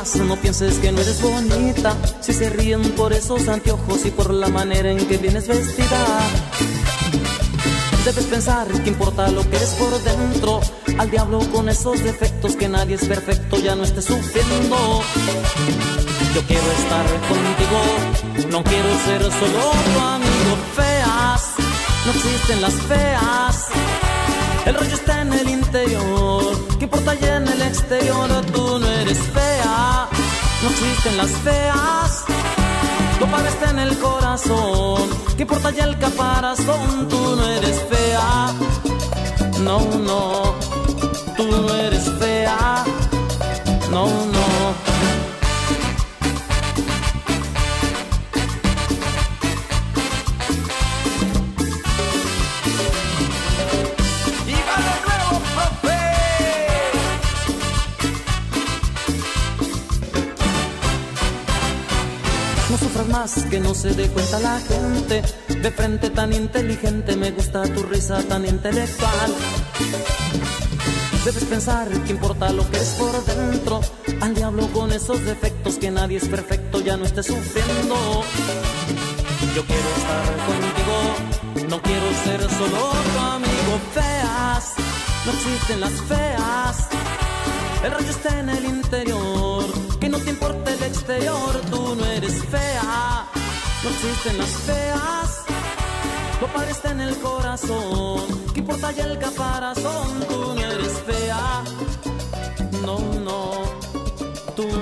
más, no pienses que no eres bonita. Si se ríen por esos anteojos y por la manera en que vienes vestida. Debes pensar que importa lo que eres por dentro. Al diablo con esos defectos, que nadie es perfecto, ya no estés sufriendo. Yo quiero estar contigo, no quiero ser solo tu amigo. Feas, no existen las feas. El rollo está en el interior, ¿qué importa ya en el exterior? Tú no eres fea, no existen las feas. Tu padre está en el corazón, ¿qué importa ya el caparazón? Tú no eres fea, no, no. Tú no eres fea, no, no. No sufras más, que no se dé cuenta la gente. De frente tan inteligente, me gusta tu risa tan intelectual. Debes pensar que importa lo que es por dentro. Al diablo con esos defectos, que nadie es perfecto, ya no estés sufriendo. Yo quiero estar contigo, no quiero ser solo tu amigo. Feas, no existen las feas. El rollo está en el interior, que no te importa el exterior. Tú no eres fea, no existen las feas. Tu padre está en el corazón, ¿qué importa ya el caparazón? Tú no eres fea, no, no. Tú